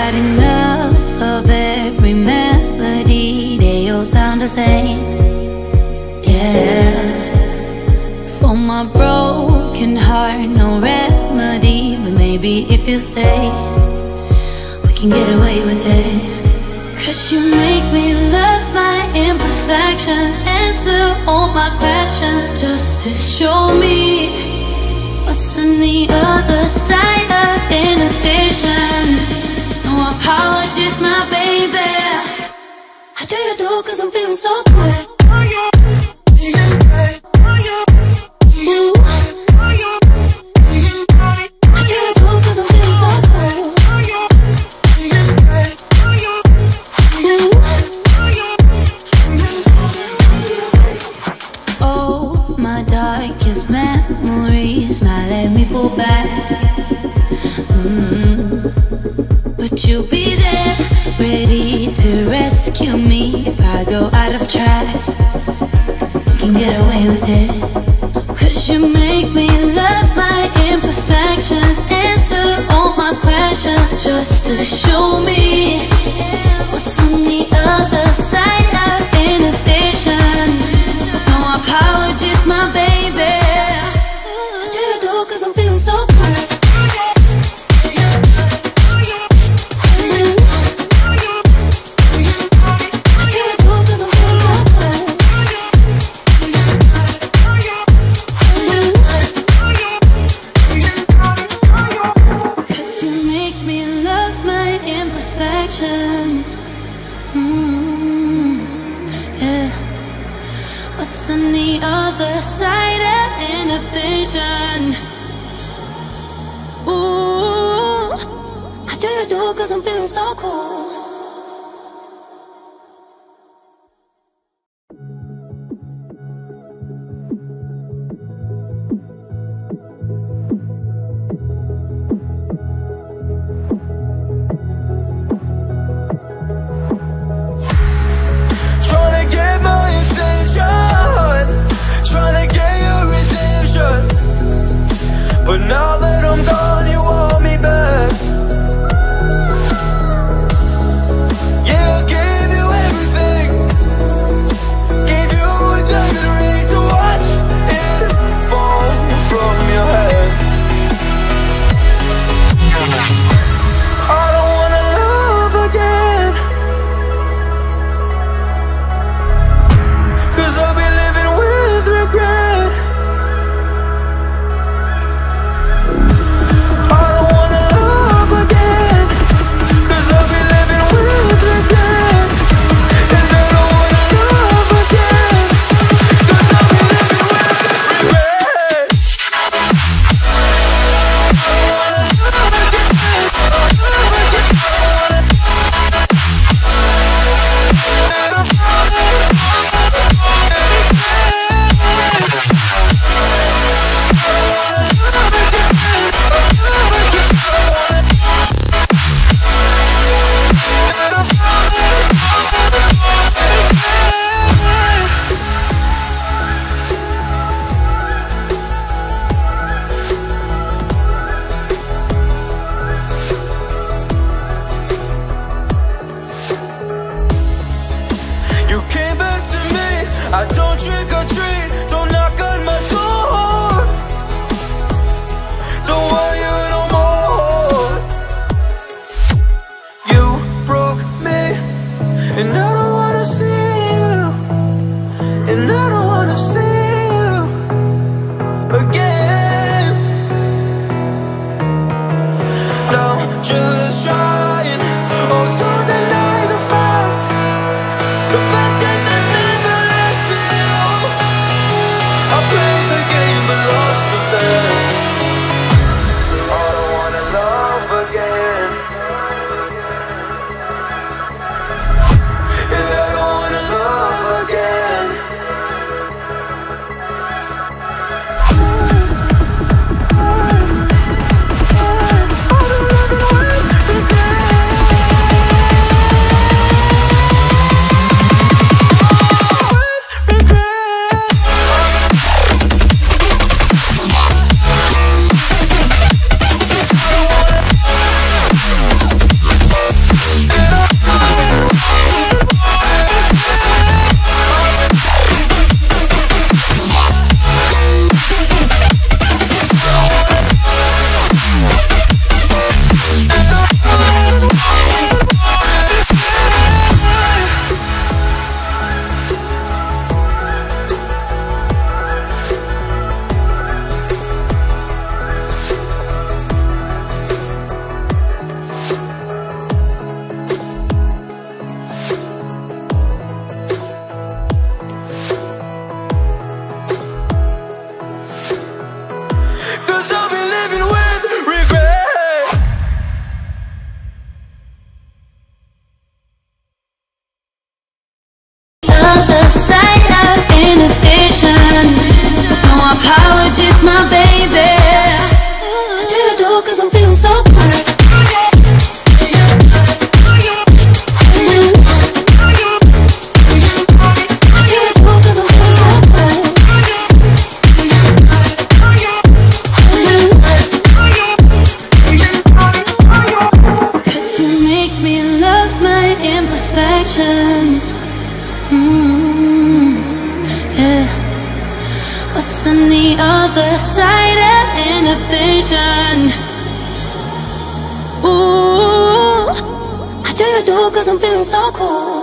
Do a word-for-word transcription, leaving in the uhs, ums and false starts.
had enough of every melody. They all sound the same. Yeah. For my broken heart, no remedy. But maybe if you stay, we can get away with it. Cause you make me love my imperfections, answer all my questions, just to show me what's on the other side of inhibition. No apologies, my baby. How do you do? Cause I'm feeling so good. Ooh. Memories now let me fall back. mm. But you'll be there, ready to rescue me if I go out of track. We can get away with it. Cause you make me love my imperfections, answer all my questions, just to show me what's on the other side of inhibition. No apologies, my baby. Cause I'm feeling so good. Cause you make me love my imperfections. mm, Yeah. What's on the other side of inhibition? Ooh, how do you do? Cause I'm feeling so cool. Tryna get my attention, tryna get your redemption, but now that I'm gone, you want me back. Yeah, I gave you everything, gave you a diamond ring to watch it fall from your head. I don't wanna love again, cause I'll be living with regret. I don't wanna love again, cause I'll be living with regret. And I don't wanna love again, cause I'll be living with regret. I don't wanna love again, love again. You came back to me, I don't trick or treat, don't knock on my door, don't want you no more. You broke me, and I don't wanna see you, and I don't wanna see you again. Now just trying, oh don't deny the fact, the fact that there's never less to you. I played the game but lost the bet. I don't wanna love again, and I don't wanna love again. patience. Mm, yeah. What's on the other side of inhibition? Ooh, I do you do cause I'm feeling so cool.